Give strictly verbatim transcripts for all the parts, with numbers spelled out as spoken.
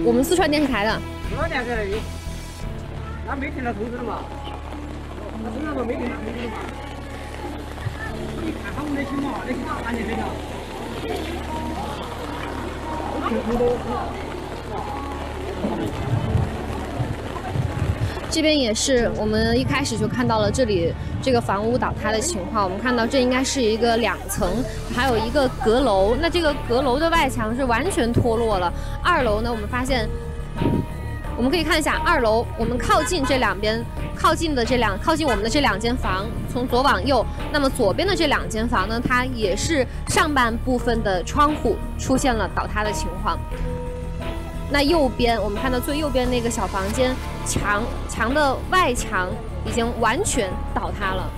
我们四川电视台的。 四川电视台的，那没听到通知了嘛？那通知嘛没听到通知了嘛？你看他们那些嘛，那些大盘的这个。 这边也是，我们一开始就看到了这里这个房屋倒塌的情况。我们看到这应该是一个两层，还有一个阁楼。那这个阁楼的外墙是完全脱落了。二楼呢，我们发现，我们可以看一下二楼，我们靠近这两边，靠近的这两，靠近我们的这两间房，从左往右，那么左边的这两间房呢，它也是上半部分的窗户出现了倒塌的情况。那右边我们看到最右边那个小房间，墙墙的外墙已经完全倒塌了。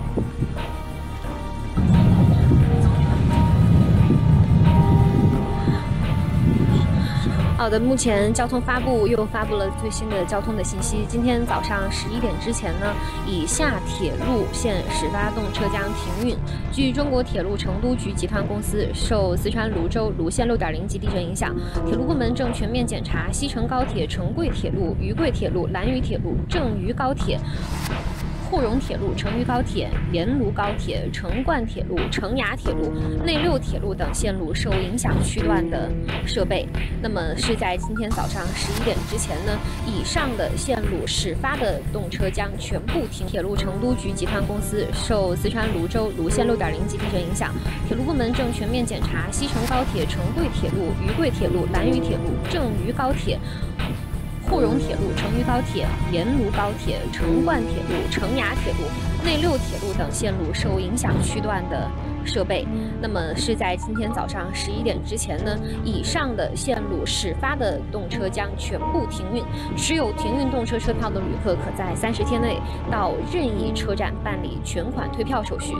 好的，目前交通发布又发布了最新的交通的信息。今天早上十一点之前呢，以下铁路线始发动车将停运。据中国铁路成都局集团公司，受四川泸州泸县六点零级地震影响，铁路部门正全面检查西成高铁、成贵铁路、渝贵铁路、兰渝铁路、郑渝高铁、沪蓉铁路、成渝高铁、沿卢高铁、成灌铁路、成雅铁路、内六铁路等线路受影响区段的设备。那么是在今天早上十一点之前呢，以上的线路始发的动车将全部停。铁路成都局集团公司受四川泸州泸县六点零级地震影响，铁路部门正全面检查西成高铁、成贵铁路、渝贵铁路、兰渝铁路、郑渝高铁、沪蓉铁路、成渝高铁、沿卢高铁、成灌铁路、成雅铁路、内六铁路等线路受影响区段的设备。那么是在今天早上十一点之前呢，以上的线路始发的动车将全部停运。持有停运动车车票的旅客，可在三十天内到任意车站办理全款退票手续。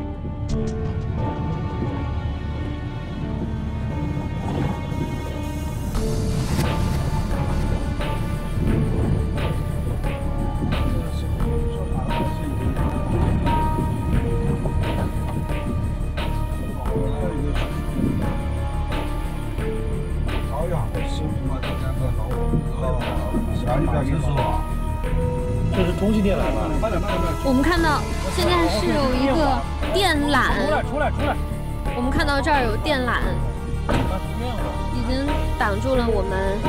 这是中心电缆吧？ 我们看到现在是有一个电缆， 出来出来出来！ 我们看到这儿有电缆，已经挡住了我们。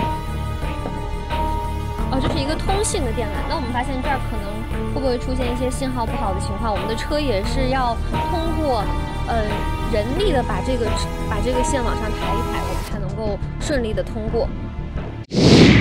哦，这是一个通信的电缆。那我们发现这儿可能会不会出现一些信号不好的情况？我们的车也是要通过呃人力的把这个把这个线往上抬一抬，我们才能够顺利的通过。